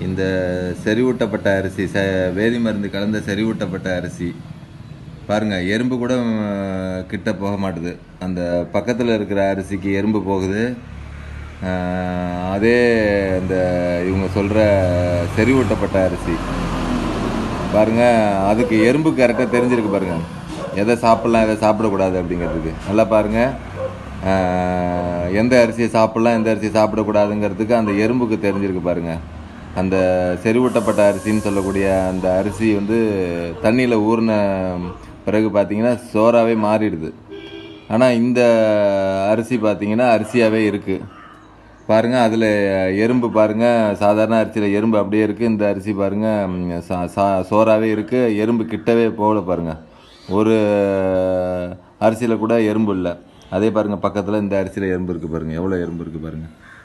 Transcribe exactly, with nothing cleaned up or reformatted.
இந்த செறிவூட்டப்பட்ட அரிசி ச வேதி மருந்து கலந்த செறிவூட்டப்பட்ட அரிசி பாருங்கள். எறும்பு கூட கிட்ட போக மாட்டுது. அந்த பக்கத்தில் இருக்கிற அரிசிக்கு எறும்பு போகுது. அதே இந்த இவங்க சொல்கிற செறிவூட்டப்பட்ட அரிசி பாருங்கள், அதுக்கு எறும்பு கரெக்டாக தெரிஞ்சிருக்கு பாருங்கள், எதை சாப்பிட்லாம் எதை சாப்பிடக்கூடாது அப்படிங்கிறதுக்கு. நல்லா பாருங்கள், எந்த அரிசியை சாப்பிட்லாம் எந்த அரிசியை சாப்பிடக்கூடாதுங்கிறதுக்கு அந்த எறும்புக்கு தெரிஞ்சிருக்கு பாருங்கள். அந்த செறிவூட்டப்பட்ட அரிசின்னு சொல்லக்கூடிய அந்த அரிசி வந்து தண்ணியில் ஊறின பிறகு பார்த்திங்கன்னா சோறாகவே மாறிடுது. ஆனால் இந்த அரிசி பார்த்திங்கன்னா அரிசியாகவே இருக்குது பாருங்கள். அதில் எறும்பு பாருங்கள், சாதாரண அரிசியில் எறும்பு அப்படியே இருக்குது. இந்த அரிசி பாருங்கள் சா சா சோறாகவே இருக்குது, எறும்பு கிட்டவே போகல பாருங்கள். ஒரு அரிசியில் கூட எறும்பு இல்லை. அதே பாருங்கள், பக்கத்தில் இந்த அரிசியில் எறும்பு இருக்குது பாருங்கள், எவ்வளோ எறும்பு இருக்குது பாருங்கள்.